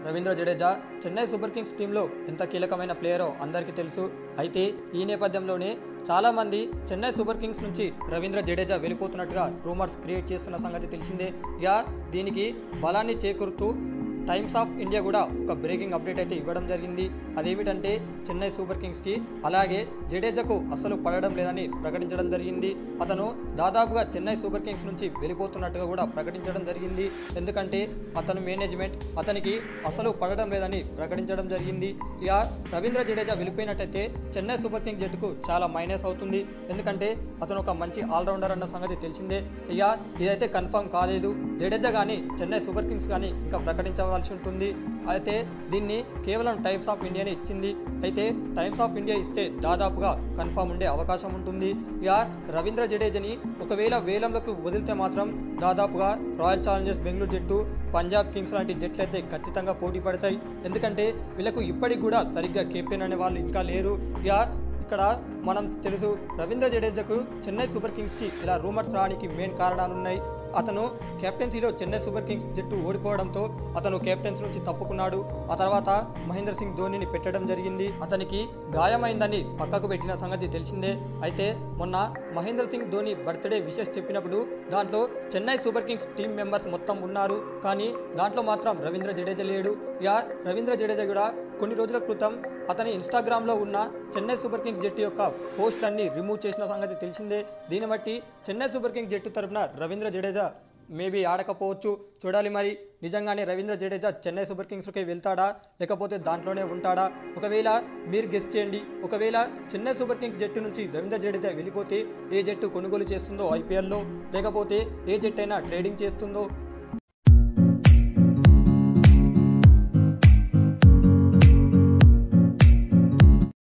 Ravindra Jadeja Chennai Super Kings టీంలో ఎంత కీలకమైన ప్లేయరో అందరికీ తెలుసు. అయితే ఈ నేపథ్యంలోనే చాలామంది చెన్నై సూపర్ కింగ్స్ నుంచి రవీంద్ర జడేజా వెళ్ళిపోతున్నట్టుగా రూమర్స్ క్రియేట్ చేస్తున్న సంగతి తెలిసిందే. ఇక దీనికి బలాన్ని చేకూరుతూ టైమ్స్ ఆఫ్ ఇండియా కూడా ఒక బ్రేకింగ్ అప్డేట్ అయితే ఇవ్వడం జరిగింది. అదేమిటంటే చెన్నై సూపర్ కింగ్స్కి అలాగే జడేజాకు అసలు పడడం లేదని ప్రకటించడం జరిగింది. అతను దాదాపుగా చెన్నై సూపర్ కింగ్స్ నుంచి వెళ్ళిపోతున్నట్టుగా కూడా ప్రకటించడం జరిగింది. ఎందుకంటే అతను మేనేజ్మెంట్ అతనికి అసలు పడడం లేదని ప్రకటించడం జరిగింది. ఇక రవీంద్ర జడేజా వెళ్ళిపోయినట్టయితే చెన్నై సూపర్ కింగ్స్ జట్టుకు చాలా మైనస్ అవుతుంది. ఎందుకంటే అతను ఒక మంచి ఆల్రౌండర్ అన్న సంగతి తెలిసిందే. ఇక ఇదైతే కన్ఫర్మ్ కాలేదు. జడేజా కానీ చెన్నై సూపర్ కింగ్స్ కానీ ఇంకా ప్రకటించవలసి ఉంటుంది. అయితే దీన్ని కేవలం టైమ్స్ ఆఫ్ ఇండియానే ఇచ్చింది. అయితే టైమ్స్ ఆఫ్ ఇండియా ఇస్తే దాదాపుగా కన్ఫర్మ్ ఉండే అవకాశం ఉంటుంది. ఇక రవీంద్ర జడేజాని ఒకవేళ వేలంలోకి వదిలితే మాత్రం దాదాపుగా రాయల్ ఛాలెంజర్స్ బెంగళూరు జట్టు, పంజాబ్ కింగ్స్ లాంటి జట్లు అయితే ఖచ్చితంగా పోటీ పడతాయి. ఎందుకంటే వీళ్ళకు ఇప్పటికి కూడా సరిగ్గా కెప్టెన్ అనే వాళ్ళు ఇంకా లేరు. ఇక ఇక్కడ మనం తెలుసు రవీంద్ర జడేజాకు చెన్నై సూపర్ కింగ్స్కి ఇలా రూమర్స్ రావడానికి మెయిన్ కారణాలు ఉన్నాయి. అతను కెప్టెన్సీలో చెన్నై సూపర్ కింగ్స్ జట్టు ఓడిపోవడంతో అతను కెప్టెన్స్ నుంచి తప్పుకున్నాడు. ఆ తర్వాత మహేంద్ర సింగ్ ధోనిని పెట్టడం జరిగింది. అతనికి గాయమైందని పక్కకు పెట్టిన సంగతి తెలిసిందే. అయితే మొన్న మహేంద్ర సింగ్ ధోని బర్త్డే విషెస్ చెప్పినప్పుడు దాంట్లో Chennai Super Kings team members మొత్తం ఉన్నారు. కానీ దాంట్లో మాత్రం రవీంద్ర జడేజా లేడు. ఇక రవీంద్ర జడేజా కూడా కొన్ని రోజుల క్రితం అతని ఇన్స్టాగ్రామ్లో ఉన్న చెన్నై సూపర్ కింగ్స్ జట్టు యొక్క పోస్టులన్నీ రిమూవ్ చేసిన సంగతి తెలిసిందే. దీన్ని బట్టి చెన్నై సూపర్ కింగ్స్ జట్టు తరఫున రవీంద్ర జడేజా మేబీ ఆడకపోవచ్చు. చూడాలి మరి నిజంగానే రవీంద్ర జడేజా చెన్నై సూపర్ కింగ్స్కి వెళ్తాడా లేకపోతే దాంట్లోనే ఉంటాడా? ఒకవేళ మీరు గెస్ చేయండి. ఒకవేళ చెన్నై సూపర్ కింగ్స్ జట్టు నుంచి రవీంద్ర జడేజా వెళ్ళిపోతే ఏ జట్టు కొనుగోలు చేస్తుందో ఐపీఎల్లో, లేకపోతే ఏ జట్టు అయినా ట్రేడింగ్ చేస్తుందో